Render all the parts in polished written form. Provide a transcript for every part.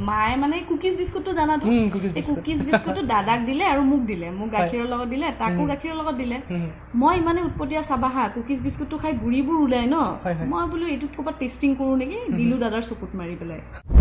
মায়ে মানে কুকিজ বিস্কুটটো জানাতো এই কুকিজ বিস্কুটটো দাদাক দিলে আৰু মোক দিলে মোক গাখীৰৰ লগত দিলে তাকো গাখীৰৰ লগত দিলে মই ইমানে উৎপতীয়া চাবাহা কুকিজ বিস্কুটটো খাই গুৰিবোৰ ওলাই ন মই বোলো এইটো ক'ৰবাত টেষ্টিং কৰোঁ নেকি দিলো দাদাৰ চকুত মাৰি পেলাই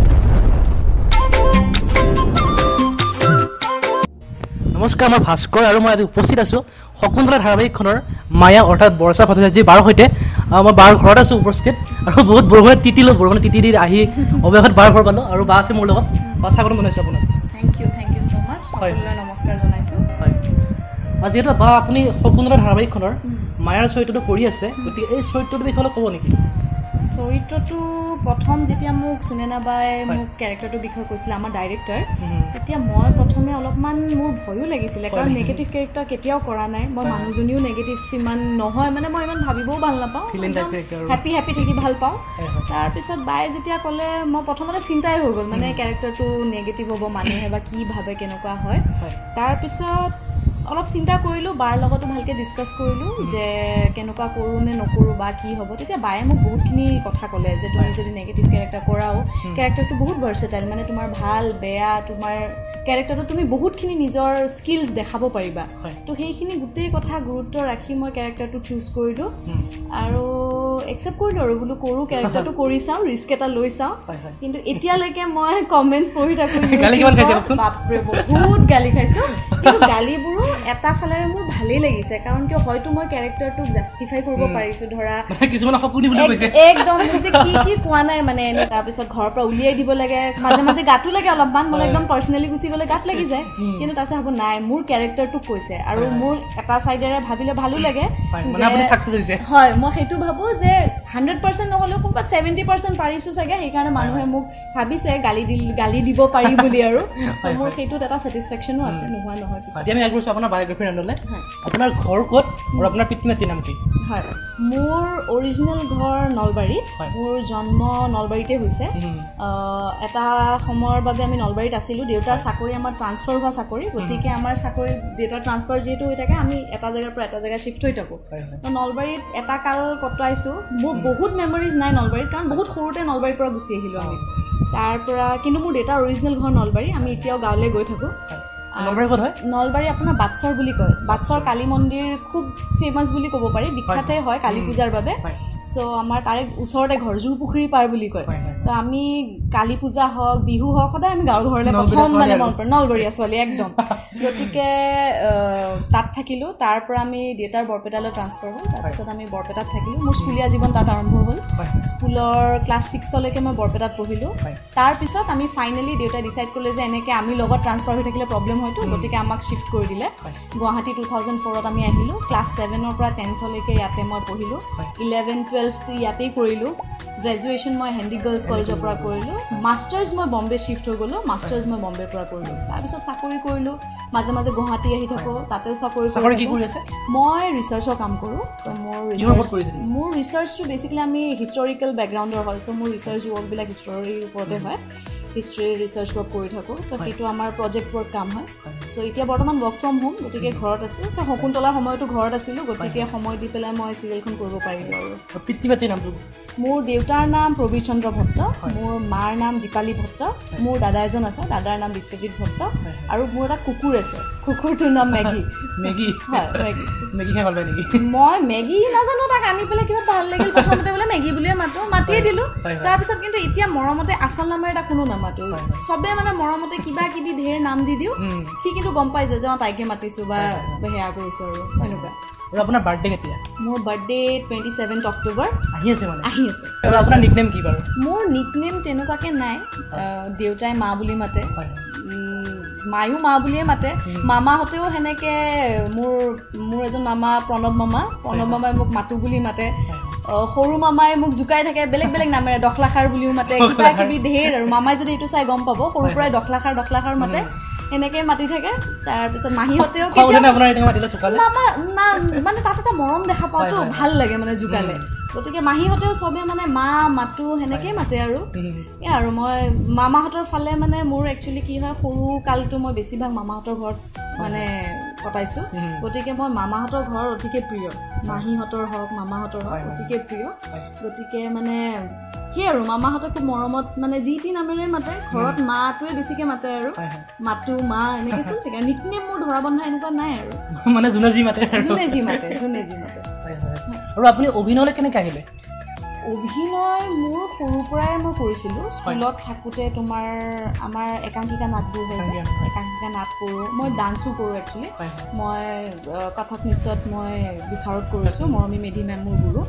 নমস্কাৰ মই ভাস্কৰ আৰু মই আজি উপস্থিত আছোঁ শকুন্তলা ধাৰাবাহিকখনৰ মায়া অৰ্থাৎ বৰ্ষা ভট্টাচাৰ্যৰ বাৰ সৈতে মই বাৰ ঘৰত আছোঁ উপস্থিত আৰু বহুত বৰষুণত বৰষুণত তিতি আহি অৱশেষত বাৰ ঘৰ পালোঁ আৰু বা আছে মোৰ লগত বা স্বাগতম জনাইছোঁ আপোনাক থেংক ইউ ছ' মাছ সকলোলৈ নমস্কাৰ জনাইছোঁ হয় যিহেতু বা আপুনি শকুন্তলা ধাৰাবাহিকখনৰ মায়াৰ চৰিত্ৰটো কৰি আছে গতিকে এই চৰিত্ৰটোৰ বিষয়ে অলপ ক'ব নেকি চৰিত্ৰটো প্ৰথম যেতিয়া মোক সুনেনা বাই মোক কেৰেক্টাৰটোৰ বিষয়ে কৈছিলে আমাৰ ডাইৰেক্টৰ তেতিয়া মই প্ৰথমে অলপমান মোৰ ভয়ো লাগিছিলে কাৰণ নেগেটিভ কেৰেক্টাৰ কেতিয়াও কৰা নাই মই মানুহজনীও নেগেটিভ ইমান নহয় মানে মই ইমান ভাবিবও ভাল নাপাওঁ হেপী থাকি ভাল পাওঁ তাৰপিছত বাই যেতিয়া ক'লে মই প্ৰথমতে চিন্তাই হৈ গ'ল মানে কেৰেক্টাৰটো নেগেটিভ হ'ব মানুহে বা কি ভাবে কেনেকুৱা হয় তাৰপিছত অলপ চিন্তা কৰিলোঁ বাৰ লগতো ভালকৈ ডিছকাছ কৰিলোঁ যে কেনেকুৱা কৰোঁ নে নকৰোঁ বা কি হ'ব তেতিয়া বায়ে মোক বহুতখিনি কথা ক'লে যে তুমি যদি নেগেটিভ কেৰেক্টাৰ কৰাও কেৰেক্টাৰটো বহুত ভাৰ্চেটাইল মানে তোমাৰ ভাল বেয়া তোমাৰ কেৰেক্টাৰটো তুমি বহুতখিনি নিজৰ স্কিলছ দেখাব পাৰিবা তো সেইখিনি গোটেই কথা গুৰুত্ব ৰাখি মই কেৰেক্টাৰটো চুজ কৰিলোঁ আৰু একচেপ্ট কৰিলোঁ আৰু বোলো কৰোঁ কেৰেক্টাৰটো কৰি চাওঁ ৰিস্ক এটা লৈ চাওঁ কিন্তু এতিয়ালৈকে মই কমেণ্টছ পঢ়ি থাকোঁ বাপৰে বহুত গালি খাইছোঁ কিন্তু গালিবোৰো এটা ফালেৰে মোৰ ভালেই লাগিছে কাৰণ কিয় হয়তো মই কেৰেক্টাৰটোক জাষ্টিফাই কৰিব পাৰিছোঁ ধৰা একদম যে কি কোৱা নাই মানে তাৰপিছত ঘৰৰ পৰা উলিয়াই দিব লাগে মাজে মাজে গাতো লাগে অলপমান মানে একদম পাৰ্চনেলি গুচি গ'লে গাত লাগি যায় কিন্তু তাৰপিছত হ'ব নাই মোৰ কেৰেক্টাৰটোক কৈছে আৰু মোৰ এটা চাইডেৰে ভাবিলে ভালো লাগে হয় মই সেইটো ভাবোঁ যে 100% নহ'লেও ক'ৰবাত 70% পাৰিছোঁ চাগে সেইকাৰণে মানুহে মোক ভাবিছে গালি দিব পাৰি বুলি আৰু মোৰ সেইটোত এটা ছেটিছফেকশ্যনো আছে নোহোৱা নহয় পিছত আপোনাৰ বায়োগ্ৰাফি ৰান্ধলে আপোনাৰ ঘৰ ক'ত আৰু আপোনাৰ পিতৃ মাতৃৰ নাম কি হয় মোৰ অৰিজিনেল ঘৰ নলবাৰীত মোৰ জন্ম নলবাৰীতে হৈছে এটা সময়ৰ বাবে আমি নলবাৰীত আছিলোঁ দেউতাৰ চাকৰি আমাৰ ট্ৰান্সফাৰ হোৱা চাকৰি গতিকে আমাৰ চাকৰি দেউতাৰ ট্ৰান্সফাৰ যিহেতু হৈ থাকে আমি এটা জেগাৰ পৰা এটা জেগা শ্বিফ্ট হৈ থাকোঁ তো নলবাৰীত এটা কাল কটাইছোঁ মোৰ বহুত মেমৰিজ নাই নলবাৰীত কাৰণ বহুত সৰুতে নলবাৰীৰ পৰা গুচি আহিলোঁ আমি তাৰ পৰা কিন্তু মোৰ দেউতাৰ অৰিজিনেল ঘৰ নলবাৰী আমি এতিয়াও গাঁৱলৈ গৈ থাকোঁ নলবাৰী আপোনাৰ বাটচৰ বুলি কয় বাটচৰ কালী মন্দিৰ খুব ফেমাছ বুলি ক'ব পাৰি বিখ্যাতে হয় কালী পূজাৰ বাবে চ' আমাৰ তাৰে ওচৰতে ঘৰ জোৰ পুখুৰী পাৰ বুলি কয় তো আমি কালী পূজা হওক বিহু হওক সদায় আমি গাঁৱৰ ঘৰলৈ প্ৰথম মানে মন পৰে নলবৰীয়া ছোৱালী একদম গতিকে তাত থাকিলোঁ তাৰ পৰা আমি দেউতাৰ বৰপেটালৈ ট্ৰান্সফাৰ হ'ল তাৰপিছত আমি বৰপেটাত থাকিলোঁ মোৰ স্কুলীয়া জীৱন তাত আৰম্ভ হ'ল স্কুলৰ ক্লাছ 6লৈকে মই বৰপেটাত পঢ়িলোঁ তাৰপিছত আমি ফাইনেলি দেউতাই ডিচাইড কৰিলে যে এনেকৈ আমি লগত ট্ৰান্সফাৰ হৈ থাকিলে প্ৰব্লেম হয়তো গতিকে আমাক শ্বিফ্ট কৰি দিলে গুৱাহাটী 2004ত আমি আহিলোঁ ক্লাছ 7ৰ পৰা 10thলৈকে ইয়াতে মই পঢ়িলোঁ 11-12 ইয়াতেই কৰিলোঁ গ্ৰেজুৱেশ্যন মই হেণ্ডি গাৰ্লছ কলেজৰ পৰা কৰিলোঁ মাষ্টাৰ্ছ মই বম্বে শ্বিফ্ট হৈ গ'লোঁ মাষ্টাৰ্ছ মই বম্বেৰ পৰা কৰিলোঁ তাৰপিছত চাকৰি কৰিলোঁ মাজে মাজে গুৱাহাটী আহি থাকোঁ তাতেও চাকৰি কৰি আছে মই ৰিচাৰ্চৰ কাম কৰোঁ তো মোৰ ৰিচাৰ্চটো বেচিকেলি আমি হিষ্টৰিকেল বেকগ্ৰাউণ্ডৰ হয় চ' মোৰ ৰিচাৰ্চ ৱৰ্কবিলাক হিষ্টৰীৰ ওপৰতে হয় হিষ্ট্ৰীৰ ৰিচাৰ্চ ৱৰ্ক কৰি থাকোঁ তো সেইটো আমাৰ প্ৰজেক্ট ৱৰ্ক কাম হয় চ' এতিয়া বৰ্তমান ৱৰ্ক ফ্ৰম হোম গতিকে ঘৰত আছোঁ তো শকুন্তলাৰ সময়তো ঘৰত আছিলোঁ গতিকে সময় দি পেলাই মই চিৰিয়েলখন কৰিব পাৰিলোঁ আৰু পিতৃ মাতৃৰ নামটো মোৰ দেউতাৰ নাম প্ৰবীৰ চন্দ্ৰ ভট্ট মোৰ মাৰ নাম দীপালী ভট্ট মোৰ দাদা এজন আছে দাদাৰ নাম বিশ্বজিৎ ভট্ট আৰু মোৰ এটা কুকুৰ আছে কুকুৰটোৰ নাম মেগী হয় মেগী খাই ভাল পায় নেকি মই মেগী নাজানো তাক আনি পেলাই কিবা ভাল লাগিল প্ৰথমতে বোলে মেগী বুলিয়ে মাতিয়ে দিলোঁ তাৰপিছত কিন্তু এতিয়া মৰমতে আচল নামেৰে এটা কোনো নামাতো চবে মানে মৰমতে কিবা কিবি ঢেৰ নাম দি দিওঁ সি কিন্তু গম পাই যে মই তাইকে মাতিছোঁ বা সেয়া কৰিছোঁ আৰু এনেকুৱা আৰু আপোনাৰ বাৰ্থডে কেতিয়া মোৰ বাৰ্থডে 27 অক্টোবৰ আহি আছে আৰু আপোনাৰ নিকনেম কি বাৰু মোৰ নিকনেম তেনেকুৱাকৈ নাই দেউতাই মা বুলি মাতে মায়ো মা বুলিয়ে মাতে মামাহঁতেও সেনেকৈ মোৰ এজন মামা প্ৰণৱ মামাই মোক মাতো বুলি মাতে সৰু মামাই মোক জোকাই থাকে বেলেগ বেলেগ নামেৰে দখলাখাৰ বুলিও মাতে কিবা কিবি ঢেৰ আৰু মামাই যদি এইটো চাই গম পাব সৰুৰ পৰাই দখলাখাৰ মাতে এনেকৈ মাতি থাকে তাৰপিছত মাহীহঁতেও মানে তাত এটা মৰম দেখা পাওঁতো ভাল লাগে মানে জোকালে গতিকে মাহীহঁতেও চবে মানে মা মাতো সেনেকৈয়ে মাতে আৰু এই আৰু মই মামাহঁতৰ ফালে মানে মোৰ একচুৱেলি কি হয় সৰু কালটো মই বেছিভাগ মামাহঁতৰ ঘৰত মানে কটাইছোঁ গতিকে মই মামাহঁতৰ ঘৰ অতিকে প্ৰিয় মাহীহঁতৰ হওক মামাহঁতৰ হওক অতিকে প্ৰিয় গতিকে মানে কি আৰু মামাহঁতে খুব মৰমত মানে যি টি নামেৰে মাতে ঘৰত মাটোৱে বেছিকৈ মাতে আৰু মাতো মা এনেকৈ চলি থাকে নিকনেম মোৰ ধৰা বন্ধা এনেকুৱা নাই আৰু মানে যোনে যি মাতে আৰু আপুনি অভিনয়লৈ কেনেকৈ আহিলে অভিনয় মোৰ সৰুৰ পৰাই মই কৰিছিলোঁ স্কুলত থাকোঁতে তোমাৰ আমাৰ একাংকিকা নাটবোৰ হৈছে একাংকিকা নাট কৰোঁ মই ডান্সো কৰোঁ একচুৱেলি মই কথক নৃত্যত মই বিশাৰদ কৰিছোঁ মৰমী মেধি মেম মোৰ গুৰু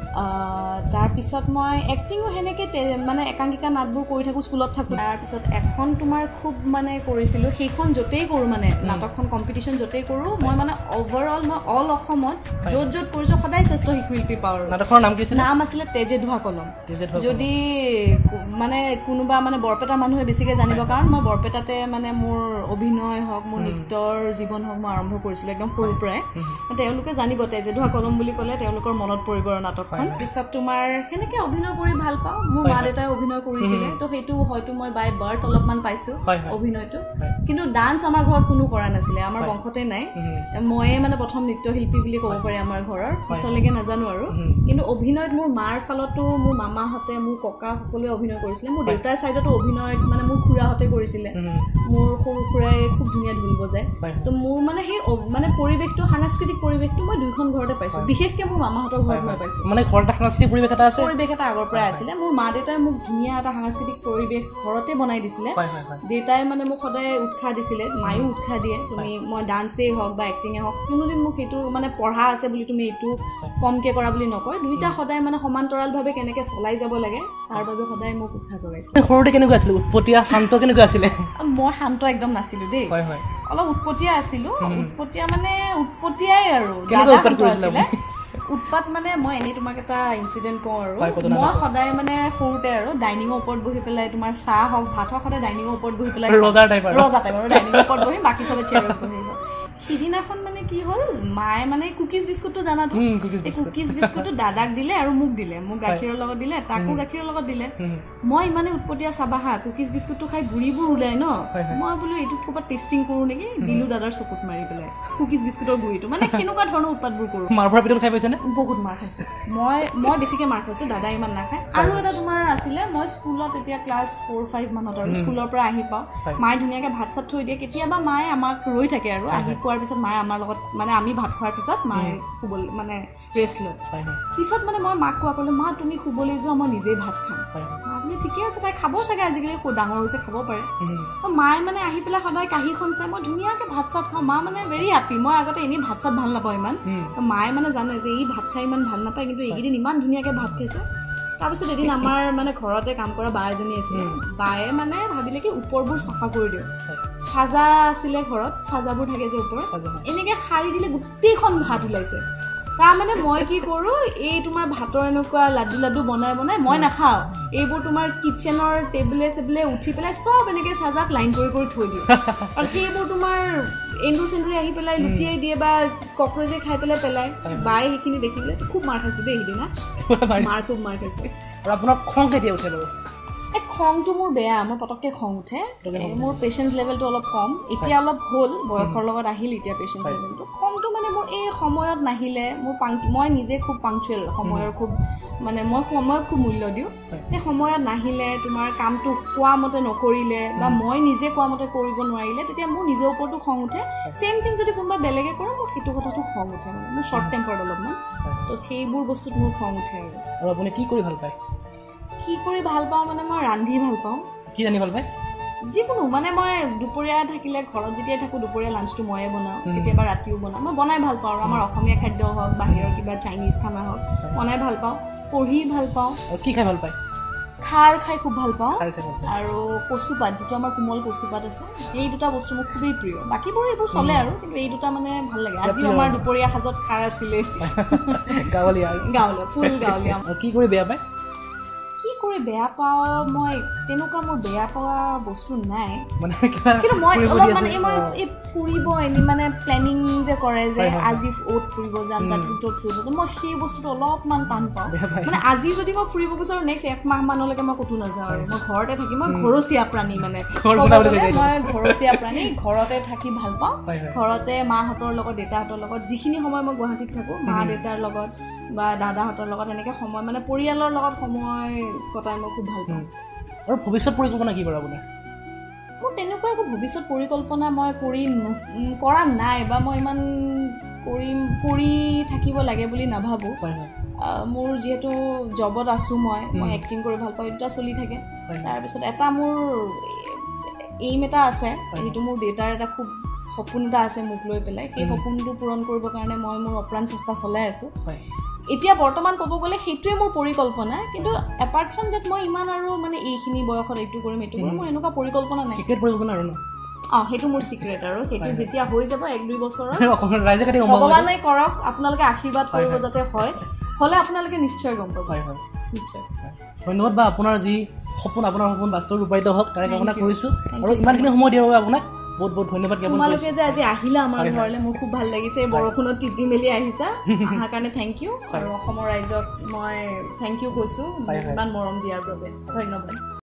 তাৰপিছত মই এক্টিঙো সেনেকৈ মানে একাংকিকা নাটবোৰ কৰি থাকোঁ স্কুলত থাকোঁ তাৰপিছত এখন তোমাৰ খুব মানে কৰিছিলোঁ সেইখন য'তেই কৰোঁ মানে নাটকখন কম্পিটিশ্যন য'তেই কৰোঁ মই মানে অভাৰঅল মই অল অসমত য'ত য'ত কৰিছোঁ সদায় শ্ৰেষ্ঠ শিল্পী পাওঁ নাটকখনৰ নাম কি আছিল নাম আছিলে তেজে ধোৱা কলম যদি মানে কোনোবা মানে বৰপেটাৰ মানুহে বেছিকৈ জানিব কাৰণ মই বৰপেটাতে মানে মোৰ অভিনয় হওক মোৰ নৃত্যৰ জীৱন হওক মই আৰম্ভ কৰিছিলোঁ একদম সৰুৰ পৰাই তেওঁলোকে জানিব তেজে ধোৱা কলম বুলি ক'লে তেওঁলোকৰ মনত পৰিব আৰু নাটকখন পিছত তোমাৰ সেনেকৈ অভিনয় কৰি ভাল পাওঁ মোৰ মা দেউতাই অভিনয় কৰিছিলে তো সেইটো হয়তো মই বাই বাৰ্থ অলপমান পাইছোঁ অভিনয়টো কিন্তু ডান্স আমাৰ ঘৰত কোনো কৰা নাছিলে আমাৰ বংশতে নাই ময়ে মানে প্ৰথম নৃত্যশিল্পী বুলি ক'ব পাৰি আমাৰ ঘৰৰ পিছলৈকে নাজানো আৰু কিন্তু অভিনয়ত মোৰ মাৰ ফালতো মোৰ মামাহঁতে মোৰ ককা সকলোৱে অভিনয় কৰিছিলে মোৰ দেউতাৰ ছাইডতো অভিনয়ত মানে মোৰ খুৰাহঁতে কৰিছিলে মোৰ সৰু খুৰাই খুব ধুনীয়া ঢোল বজায় তো মোৰ মানে সেই মানে পৰিৱেশটো সাংস্কৃতিক পৰিৱেশটো মই দুইখন ঘৰতে পাইছোঁ বিশেষকৈ মোৰ মামাহঁতৰ ঘৰত মই পাইছোঁ মানে ঘৰতে সাংস্কৃতিক পৰিৱেশ এটা আছে পৰিৱেশ এটা আগৰ পৰাই আছিলে মোৰ মা দেউতাই মোক ধুনীয়া এটা সাংস্কৃতিক পৰিৱেশ ঘৰতে বনাই দিছিলে দেউতাই মানে মোক সদায় উৎসাহ দিছিলে মায়েও উৎসাহ দিয়ে তুমি মই ডান্সেই হওক বা এক্টিঙেই হওক কোনোদিন মোক সেইটো মানে পঢ়া আছে বুলি তুমি এইটো কমকৈ কৰা বুলি নকয় দুইটা সদায় মানে সমান্তৰালভাৱে কেনেকৈ চলাই যাব লাগে তাৰ বাবে সদায় মোক উৎসাহ যোগাইছে সৰুতে কেনেকুৱা আছিলে উৎপতীয়া শান্ত কেনেকুৱা আছিলে মই শান্ত একদম নাছিলোঁ দেই অলপ উৎপতীয়া আছিলোঁ উৎপতীয়া মানে উৎপতীয়াই আৰু আছিলে উৎপাত মানে মই এনেই তোমাক এটা ইনচিডেণ্ট কওঁ আৰু মই সদায় মানে সৰুতে আৰু ডাইনিঙৰ ওপৰত বহি পেলাই তোমাৰ চাহ হওক ভাত হওক সদায় ডাইনিঙৰ ওপৰত বহি পেলাই ৰজা টাইপ আৰু ডাইনিঙৰ ওপৰত বহি বাকী চবে চেয়াৰত বহিব সিদিনাখন মানে কি হ'ল মায়ে মানে কুকিজ বিস্কুটটো জানাতো এই কুকিজ বিস্কুটটো দাদাক দিলে আৰু মোক দিলে মোক গাখীৰৰ লগত দিলে তাকো গাখীৰৰ লগত দিলে মই ইমানে উৎপতীয়া চাবা হা কুকিজ বিস্কুটটো খাই গুৰিবোৰ ওলাই ন মই বোলো এইটো ক'ৰবাত টেষ্টিং কৰোঁ নেকি দিলো দাদাৰ চকুত মাৰি পেলাই কুকিজ বিস্কুটৰ গুৰিটো মানে সেনেকুৱা ধৰণৰ উৎপাতবোৰ কৰোঁ মাৰ পৰা পিটল খাই পাইছেনে বহুত মাৰ খাইছোঁ মই বেছিকৈ মাৰ খাইছোঁ দাদাই ইমান নাখায় আৰু এটা তোমাৰ আছিলে মই স্কুলত এতিয়া ক্লাছ 4-5 মানত আৰু স্কুলৰ পৰা আহি পাওঁ মায়ে ধুনীয়াকৈ ভাত চাত থৈ দিয়ে কেতিয়াবা মায়ে আমাক ৰৈ থাকে আৰু আহি পোৱাৰ পিছত মায়ে আমাৰ লগত মানে আমি ভাত খোৱাৰ পিছত মায়ে শুবলৈ মানে ৰেষ্ট লয় পিছত মানে মই মাক কোৱা ক'লোঁ মা তুমি শুবলৈ যোৱা মই নিজেই ভাত খাম আপুনি ঠিকে আছে তাই খাব চাগে আজিকালি ডাঙৰ হৈছে খাব পাৰে মায়ে মানে আহি পেলাই সদায় কাঁহীখন চাই মই ধুনীয়াকৈ ভাত চাত খাওঁ মা মানে ভেৰি হেপ্পী মই আগতে এনেই ভাত চাত ভাল নাপাওঁ ইমান মায়ে মানে জানে যে ই ভাত খাই ইমান ভাল নাপায় কিন্তু এইকেইদিন ইমান ধুনীয়াকৈ ভাত খাইছে তাৰপিছত এদিন আমাৰ মানে ঘৰতে কাম কৰা বা এজনী আছিলে বায়ে মানে ভাবিলে কি ওপৰবোৰ চাফা কৰি দিওঁ চাজা আছিলে ঘৰত চাজাবোৰ থাকে যে ওপৰত এনেকৈ সাৰি দিলে গোটেইখন ভাত ওলাইছে তাৰমানে মই কি কৰোঁ এই তোমাৰ ভাতৰ এনেকুৱা লাডু বনাই মই নাখাওঁ এইবোৰ তোমাৰ কিটচেনৰ টেবুলে চেবুলে উঠি পেলাই চব এনেকৈ চাজাত লাইন কৰি থৈ দিওঁ আৰু সেইবোৰ তোমাৰ এন্দুৰ চেন্দুৰে আহি পেলাই লুটিয়াই দিয়ে বা কক্ৰজে খাই পেলাই বাই সেইখিনি দেখি পেলাই খুব মাৰ খাইছোঁ দেই সেইদিনা খুব মাৰ খাইছোঁ আৰু আপোনাৰ খং কেতিয়া উঠে বাৰু এই খংটো মোৰ বেয়া মোৰ পটককৈ খং উঠে মোৰ পেচেঞ্চ লেভেলটো অলপ কম এতিয়া অলপ হ'ল বয়সৰ লগত আহিল এতিয়া পেচেঞ্চ লেভেলটো খংটো মানে মোৰ এই সময়ত নাহিলে মোৰ মই নিজে খুব পাংচুৱেল সময়ৰ খুব মানে মই সময়ক খুব মূল্য দিওঁ সেই সময়ত নাহিলে তোমাৰ কামটো কোৱা মতে নকৰিলে বা মই নিজে কোৱা মতে কৰিব নোৱাৰিলে তেতিয়া মোৰ নিজৰ ওপৰতো খং উঠে ছেইম থিং যদি কোনোবা বেলেগে কৰে মোৰ সেইটো কথাটো খং উঠে মানে মোৰ শ্বৰ্ট টেম্পাৰ্ড অলপমান তো সেইবোৰ বস্তুত মোৰ খং উঠে আৰু আপুনি কি কৰি ভাল পায় কি কৰি ভাল পাওঁ মানে মই ৰান্ধি ভাল পাওঁ কি ৰান্ধি ভাল পায় যিকোনো মানে মই দুপৰীয়া থাকিলে ঘৰত যেতিয়াই থাকোঁ দুপৰীয়া লাঞ্চটো ময়ে বনাওঁ কেতিয়াবা ৰাতিও বনাওঁ মই বনাই ভাল পাওঁ আৰু আমাৰ অসমীয়া খাদ্য হওক বাহিৰৰ কিবা চাইনিজ খানা হওক বনাই ভাল পাওঁ পঢ়ি ভাল পাওঁ আৰু কি খাই ভাল পায় খাৰ খাই খুব ভাল পাওঁ আৰু কচুপাত যিটো আমাৰ কোমল কচুপাত আছে এই দুটা বস্তু মোৰ খুবেই প্ৰিয় বাকীবোৰ এইবোৰ চলে আৰু কিন্তু এই দুটা মানে ভাল লাগে আজিও আমাৰ দুপৰীয়া সাজত খাৰ আছিলে গাঁৱলীয়া ফুল গাঁৱলীয়া কি কৰি বেয়া পায় কি কৰি বেয়া পাওঁ মই তেনেকুৱা মোৰ বেয়া পোৱা বস্তু নাই কিন্তু মই অলপ মানে মই এই ফুৰিব এনে মানে প্লেনিং যে কৰে যে আজি অ'ত ফুৰিব যাম তাত ত'ত ফুৰিব যাম মই সেই বস্তুটো অলপমান টান পাওঁ মানে আজি যদি মই ফুৰিব গৈছোঁ আৰু নেক্সট 1 মাহ মানলৈকে মই ক'তো নাযাওঁ আৰু মই ঘৰতে থাকি মই ঘৰচীয়া প্ৰাণী মানে মই ঘৰচীয়া প্ৰাণী ঘৰতে থাকি ভাল পাওঁ ঘৰতে মাহঁতৰ লগত দেউতাহঁতৰ লগত যিখিনি সময় মই গুৱাহাটীত থাকোঁ মা দেউতাৰ লগত বা দাদাহঁতৰ লগত এনেকৈ সময় মানে পৰিয়ালৰ লগত সময় কটাই মই খুব ভাল পাওঁ আৰু ভৱিষ্যত পৰিকল্পনা কি কৰা আপুনি মোৰ তেনেকুৱা একো ভৱিষ্যত পৰিকল্পনা মই কৰা নাই বা মই ইমান কৰি থাকিব লাগে বুলি নাভাবোঁ মোৰ যিহেতু জবত আছোঁ মই এক্টিং কৰি ভাল পাওঁ এটা চলি থাকে তাৰপিছত এটা মোৰ এইম এটা আছে সেইটো মোৰ দেউতাৰ এটা খুব সপোন এটা আছে মোক লৈ পেলাই সেই সপোনটো পূৰণ কৰিবৰ কাৰণে মই মোৰ অপ্ৰাণ চেষ্টা চলাই আছোঁ এতিয়া বৰ্তমান ক'ব গ'লে সেইটোৱে মোৰ পৰিকল্পনা কিন্তু এপাৰ্ট ফ্ৰম ডেট মই ইমান আৰু মানে এইখিনি বয়সত এইটো কৰিম মোৰ এনেকুৱা পৰিকল্পনা নাই চিক্ৰেট পৰিকল্পনা আৰু ন সেইটো মোৰ চিক্ৰেট আৰু সেইটো যেতিয়া হৈ যাব 1-2 বছৰত ৰাইজে কাটি ভগৱানে কৰক আপোনালোকে আশীৰ্বাদ কৰিব যাতে হ'লে আপোনালোকে নিশ্চয় গম পাব নিশ্চয় ধন্যবাদ বা আপোনাৰ যি সপোন আপোনাৰ সপোন বাস্তৱ ৰূপায়িত হওক তাৰে কামনা কৰিছোঁ আৰু ইমানখিনি সময় দিয়াৰ বাবে আপোনাক বহুত বহুত ধন্যবাদ জ্ঞাপন কৰিছোঁ তোমালোকে যে আজি আহিলা আমাৰ ঘৰলৈ মোৰ খুব ভাল লাগিছে বৰষুণত তিতি মেলি আহিছা অহাৰ কাৰণে থেংক ইউ আৰু অসমৰ ৰাইজক মই থেংক ইউ কৈছোঁ ইমান মৰম দিয়াৰ বাবে ধন্যবাদ